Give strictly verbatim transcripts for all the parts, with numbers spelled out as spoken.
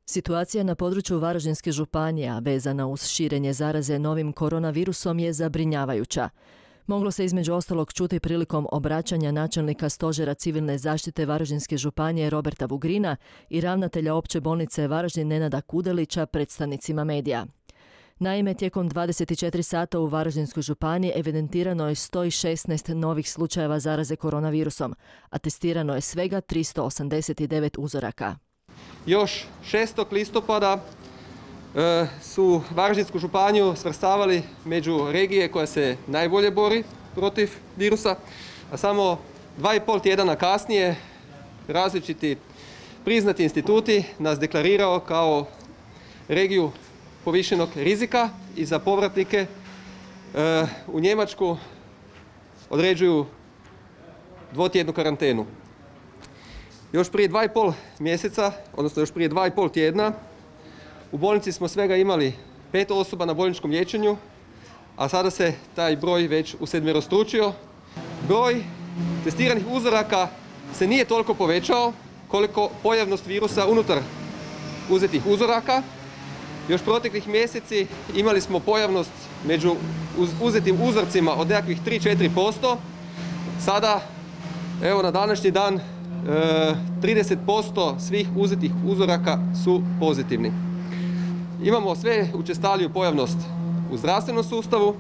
Situacija na području Varaždinske županije, a vezana uz širenje zaraze novim koronavirusom, je zabrinjavajuća. Moglo se između ostalog čuti prilikom obraćanja načelnika Stožera civilne zaštite Varaždinske županije Roberta Vugrina i ravnatelja opće bolnice Varaždin Nenada Kudelića predstavnicima medija. Naime, tijekom dvadeset četiri sata u Varaždinskoj županiji evidentirano je sto šesnaest novih slučajeva zaraze koronavirusom, a testirano je svega tristo osamdeset devet uzoraka. Još šestog listopada e, su Varaždinsku županiju svrstavali među regije koja se najbolje bori protiv virusa, a samo dva i pol tjedana kasnije različiti priznati instituti nas deklarirao kao regiju povišenog rizika i za povratnike e, u Njemačku određuju dvotjednu karantenu. Još prije dva i pol mjeseca, odnosno još prije dva i pol tjedna, u bolnici smo svega imali pet osoba na bolničkom liječenju, a sada se taj broj već usedmerostručio. Broj testiranih uzoraka se nije toliko povećao koliko pojavnost virusa unutar uzetih uzoraka. Još proteklih mjeseci imali smo pojavnost među uzetim uzorcima od nekakvih tri do četiri posto. Sada, evo na današnji dan, trideset posto svih uzetih uzoraka su pozitivni. Imamo sve učestaliju pojavnost u zdravstvenom sustavu,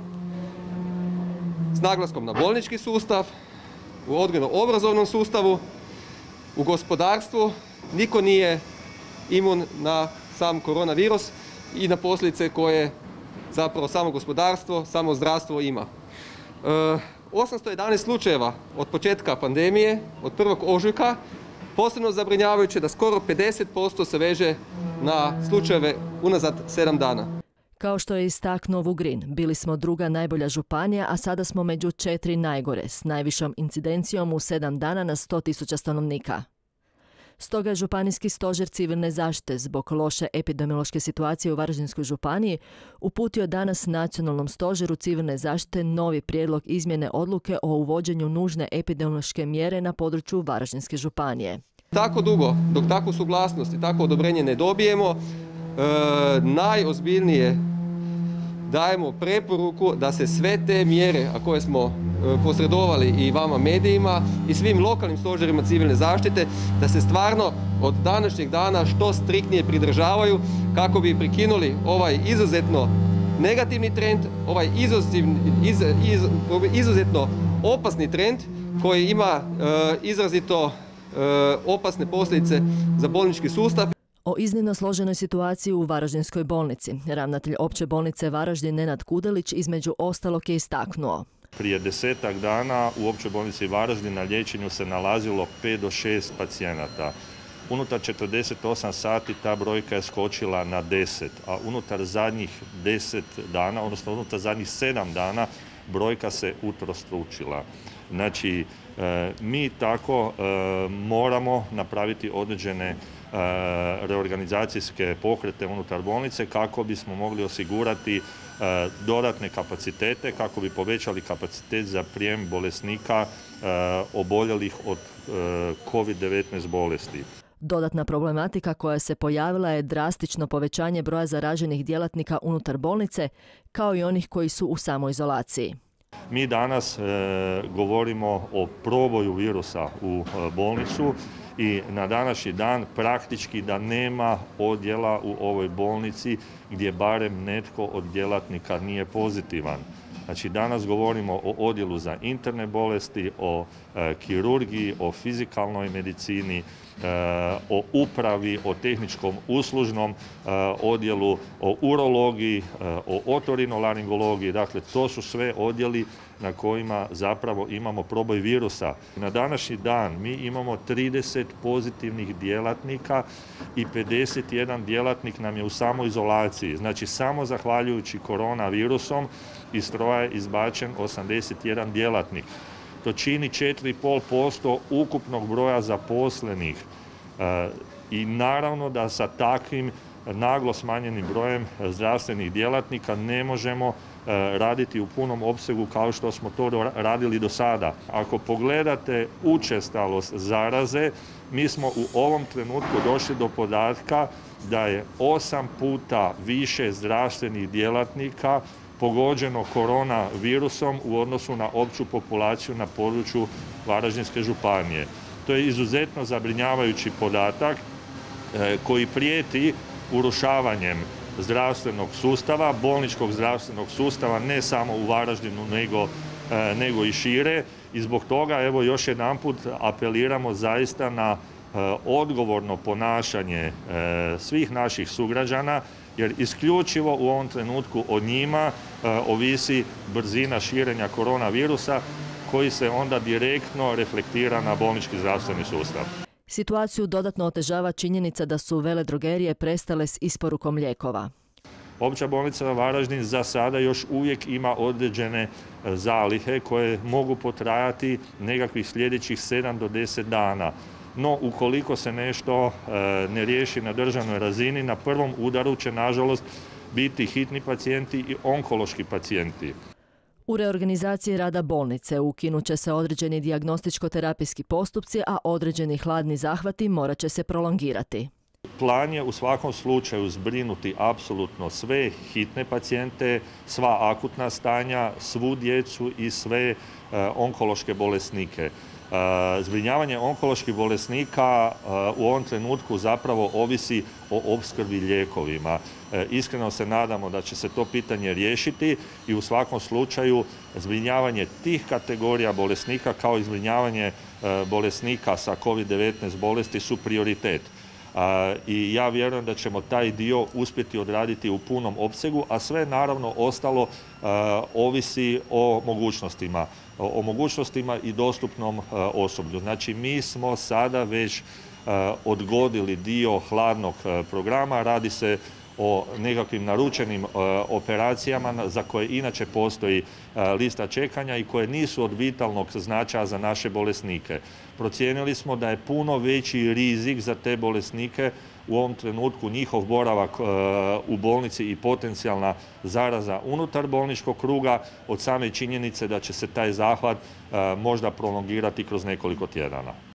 s naglaskom na bolnički sustav, u odgojno-obrazovnom sustavu, u gospodarstvu. Niko nije imun na sam koronavirus i na posljedice koje zapravo samo gospodarstvo, samo zdravstvo ima. osamsto jedanaest slučajeva od početka pandemije, od prvog ožujka, posebno zabrinjavajuće da skoro pedeset posto se veže na slučajeve unazad sedam dana. Kao što je istaknuo Vugrin, bili smo druga najbolja županija, a sada smo među četiri najgore, s najvišom incidencijom u sedam dana na sto tisuća stanovnika. Stoga je Županijski stožer civilne zaštite zbog loše epidemiološke situacije u Varaždinskoj županiji uputio danas Nacionalnom stožeru civilne zaštite novi prijedlog izmjene odluke o uvođenju nužne epidemiološke mjere na području Varaždinske županije. Tako dugo, dok takvu suglasnost i takvo odobrenje ne dobijemo, e, najozbiljnije dajemo preporuku da se sve te mjere, a koje smo posredovali i vama medijima i svim lokalnim stožerima civilne zaštite, da se stvarno od današnjeg dana što striktnije pridržavaju kako bi prekinuli ovaj izuzetno negativni trend, ovaj izuzivni, iz, iz, izuzetno opasni trend koji ima e, izrazito e, opasne posljedice za bolnički sustav. O iznimno složenoj situaciji u Varaždinskoj bolnici ravnatelj opće bolnice Varaždin Nenad Kudelić između ostalog je istaknuo. Prije desetak dana u općoj bolnici Varaždin na liječenju se nalazilo pet do šest pacijenata. Unutar četrdeset osam sati ta brojka je skočila na deset, a unutar zadnjih deset dana, odnosno unutar zadnjih sedam dana, brojka se utrostručila. Znači, mi tako moramo napraviti određene reorganizacijske pokrete unutar bolnice kako bismo mogli osigurati dodatne kapacitete, kako bi povećali kapacitet za prijem bolesnika oboljelih od kovid devetnaest bolesti. Dodatna problematika koja se pojavila je drastično povećanje broja zaraženih djelatnika unutar bolnice, kao i onih koji su u samoizolaciji. Mi danas e, govorimo o proboju virusa u e, bolnicu i na današnji dan praktički da nema odjela u ovoj bolnici gdje barem netko od djelatnika nije pozitivan. Znači danas govorimo o odjelu za interne bolesti, o e, kirurgiji, o fizikalnoj medicini, o upravi, o tehničkom uslužnom odjelu, o urologiji, o otorinolaringologiji. Dakle, to su sve odjeli na kojima zapravo imamo proboj virusa. Na današnji dan mi imamo trideset pozitivnih djelatnika i pedeset jedan djelatnik nam je u samoizolaciji. Znači, samo zahvaljujući koronavirusom iz stroja je izbačen osamdeset jedan djelatnik. To čini četiri i pol posto ukupnog broja zaposlenih. E, I naravno da sa takvim naglo smanjenim brojem zdravstvenih djelatnika ne možemo raditi u punom opsegu kao što smo to radili do sada. Ako pogledate učestalost zaraze, mi smo u ovom trenutku došli do podatka da je osam puta više zdravstvenih djelatnika pogođeno koronavirusom u odnosu na opću populaciju na području Varaždinske županije. To je izuzetno zabrinjavajući podatak koji prijeti urušavanjem zdravstvenog sustava, bolničkog zdravstvenog sustava, ne samo u Varaždinu, nego, nego i šire. I zbog toga, evo, još jedanput apeliramo zaista na odgovorno ponašanje svih naših sugrađana, jer isključivo u ovom trenutku od njima ovisi brzina širenja koronavirusa koji se onda direktno reflektira na bolnički zdravstveni sustav. Situaciju dodatno otežava činjenica da su veledrogerije prestale s isporukom lijekova. Opća bolnica Varaždin za sada još uvijek ima određene zalihe koje mogu potrajati nekakvih sljedećih sedam do deset dana. No, ukoliko se nešto ne riješi na državnoj razini, na prvom udaru će, nažalost, biti hitni pacijenti i onkološki pacijenti. U reorganizaciji rada bolnice ukinut će se određeni dijagnostičko-terapijski postupci, a određeni hladni zahvati morat će se prolongirati. Plan je u svakom slučaju zbrinuti apsolutno sve hitne pacijente, sva akutna stanja, svu djecu i sve onkološke bolesnike. Zbrinjavanje onkoloških bolesnika u ovom trenutku zapravo ovisi o opskrbi lijekovima. Iskreno se nadamo da će se to pitanje riješiti i u svakom slučaju zbrinjavanje tih kategorija bolesnika kao i zbrinjavanje bolesnika sa kovid devetnaest bolesti su prioritet. I ja vjerujem da ćemo taj dio uspjeti odraditi u punom opsegu, a sve naravno ostalo ovisi o mogućnostima, o mogućnostima i dostupnom osoblju. Znači, mi smo sada već odgodili dio hladnog programa, radi se o nekakvim naručenim operacijama za koje inače postoji lista čekanja i koje nisu od vitalnog značaja za naše bolesnike. Procijenili smo da je puno veći rizik za te bolesnike u ovom trenutku njihov boravak u bolnici i potencijalna zaraza unutar bolničkog kruga od same činjenice da će se taj zahvat možda prolongirati kroz nekoliko tjedana.